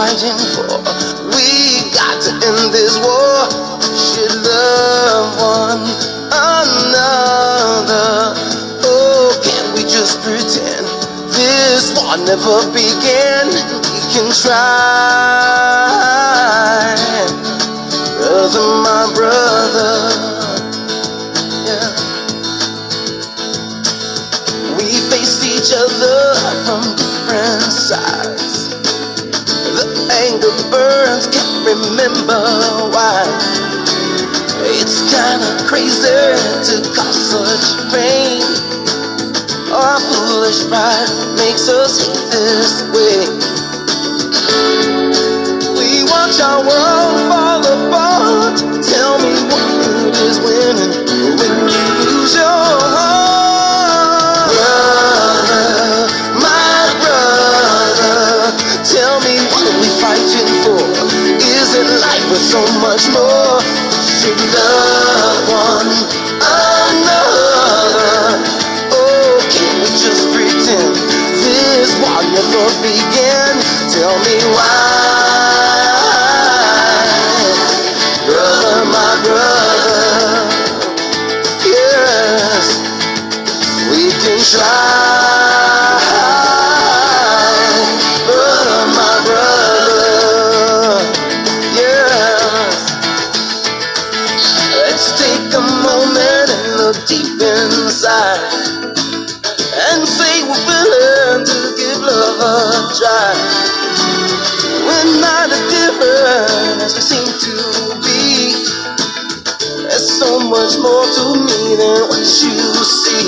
fighting for? We got to end this war. We should love one another. Oh, can't we just pretend this war never began? We can try, brother, my brother. Yeah. We face each other from different sides. The anger burns, can't remember why. It's kinda crazy to cause such pain. Our foolish pride makes us hate this way. We watch our world fall apart. Tell me what good is winning when you lose your heart. Brother, my brother, tell me what are we fighting for? Isn't life worth so much more? We should love one another. Oh, can't we just pretend this war never began? Tell me why, brother, my brother. Yes, we can try, brother, my brother. Yes, let's take a moment and look deep inside and say we're willing to give love a try. We're not as different as we seem to be. There's so much more to me than what you see.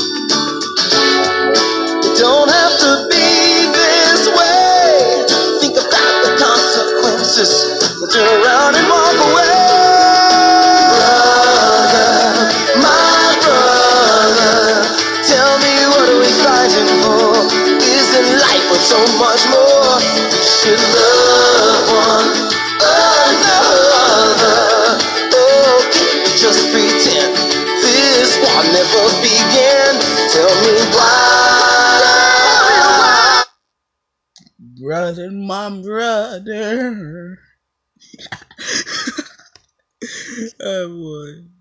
You don't have to be this way. Think about the consequences. Turn around and walk away. Brother, my brother, tell me what are we fighting for? Isn't life worth so much more? We should love one another. Oh, can't we just pretend this war never began? Tell me why, brother, my brother. Oh boy.